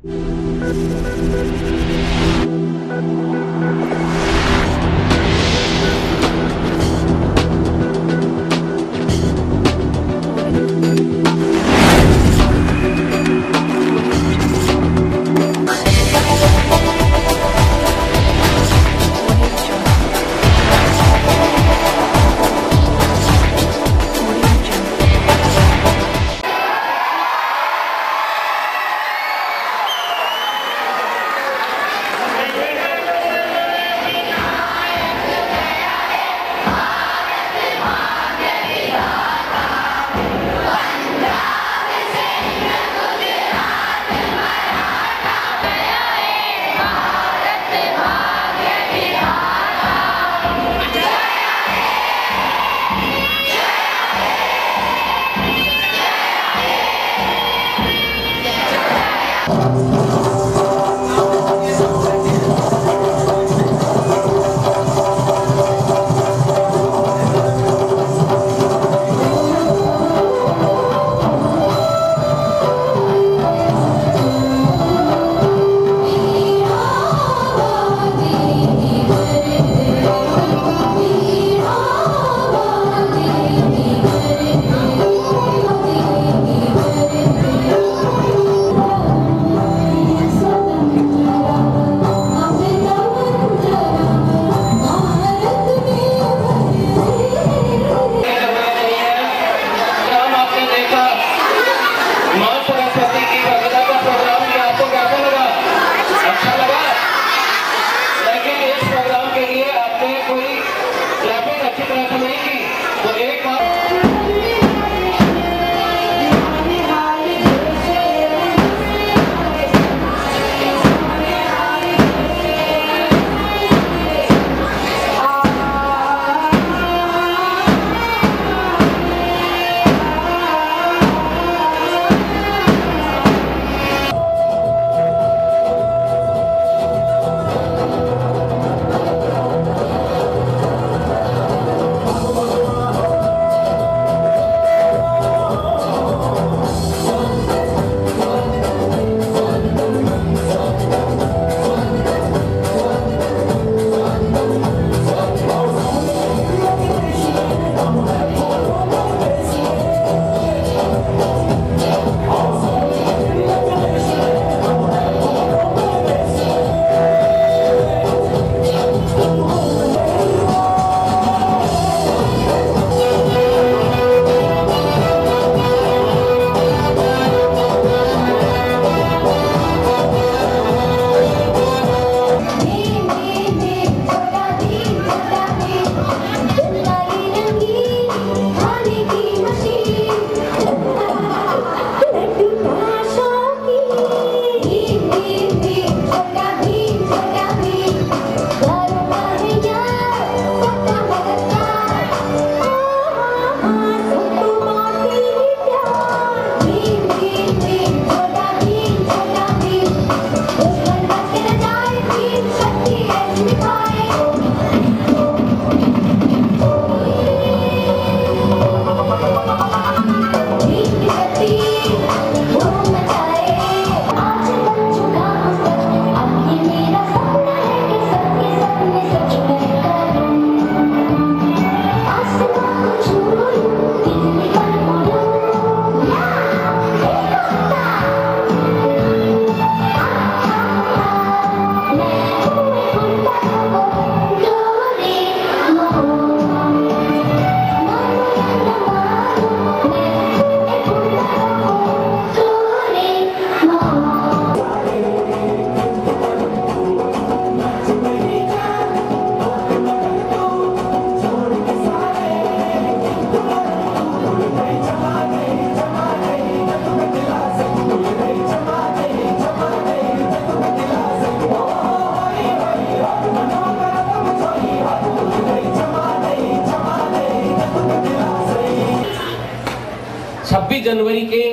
जनवरी के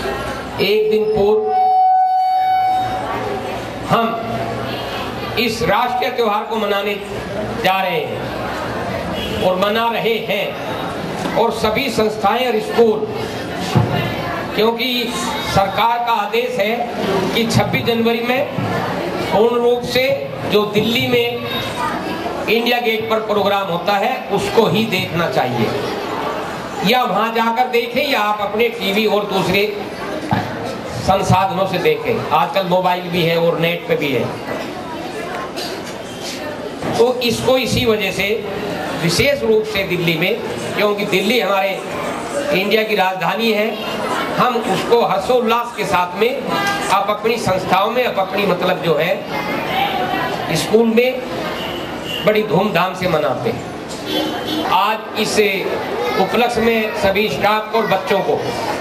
एक दिन पूर्व हम इस राष्ट्रीय त्योहार को मनाने जा रहे हैं और मना रहे हैं, और सभी संस्थाएं और स्कूल, क्योंकि सरकार का आदेश है कि 26 जनवरी में पूर्ण रूप से जो दिल्ली में इंडिया गेट पर प्रोग्राम होता है उसको ही देखना चाहिए, या वहां जाकर देखें या आप अपने टीवी और दूसरे संसाधनों से देखें। आजकल मोबाइल भी है और नेट पे भी है। तो इसको इसी वजह से विशेष रूप से दिल्ली में, क्योंकि दिल्ली हमारे इंडिया की राजधानी है, हम उसको हर्षोल्लास के साथ में आप अपनी संस्थाओं में, आप अपनी मतलब जो है स्कूल में बड़ी धूमधाम से मनाते हैं। आज इस उपलक्ष्य में सभी स्टाफ और बच्चों को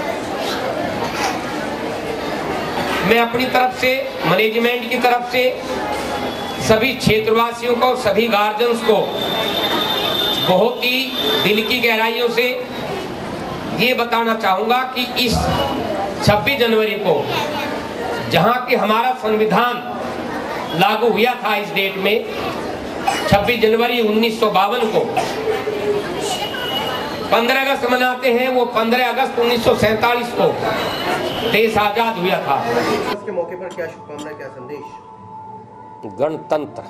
मैं अपनी तरफ से, मैनेजमेंट की तरफ से, सभी क्षेत्रवासियों को, सभी गार्जियंस को बहुत ही दिल की गहराइयों से ये बताना चाहूंगा कि इस 26 जनवरी को, जहां कि हमारा संविधान लागू हुआ था इस डेट में, 26 जनवरी 1952 को 15 अगस्त मनाते हैं। वो 15 अगस्त 1947 को देश आजाद हुआ था। उसके मौके पर क्या शुभकामनाएं, क्या संदेश? गणतंत्र,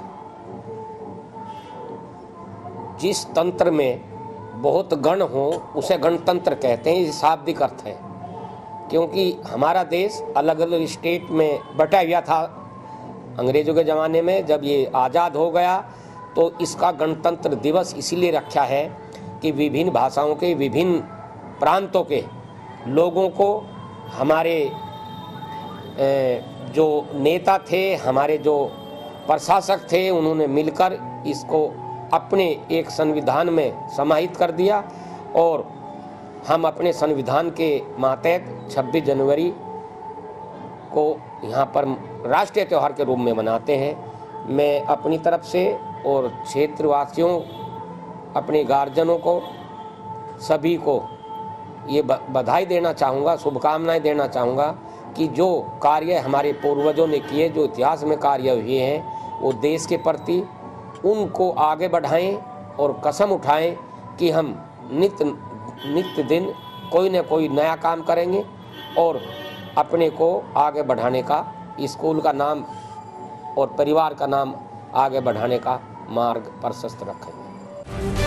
जिस तंत्र में बहुत गण हो उसे गणतंत्र कहते हैं। ये शाब्दिक अर्थ है, क्योंकि हमारा देश अलग अलग स्टेट में बटा हुआ था अंग्रेजों के ज़माने में। जब ये आज़ाद हो गया तो इसका गणतंत्र दिवस इसीलिए रखा है कि विभिन्न भाषाओं के, विभिन्न प्रांतों के लोगों को हमारे जो नेता थे, हमारे जो प्रशासक थे, उन्होंने मिलकर इसको अपने एक संविधान में समाहित कर दिया और हम अपने संविधान के मातहत 26 जनवरी को यहाँ पर राष्ट्रीय त्यौहार के रूप में मनाते हैं। मैं अपनी तरफ से और क्षेत्रवासियों, अपने गार्जियनों को, सभी को ये बधाई देना चाहूँगा, शुभकामनाएं देना चाहूँगा कि जो कार्य हमारे पूर्वजों ने किए, जो इतिहास में कार्य हुए हैं, वो देश के प्रति उनको आगे बढ़ाएं और कसम उठाएं कि हम नित्य दिन कोई न कोई नया काम करेंगे और अपने को आगे बढ़ाने का, स्कूल का नाम और परिवार का नाम आगे बढ़ाने का मार्ग प्रशस्त रखेंगे।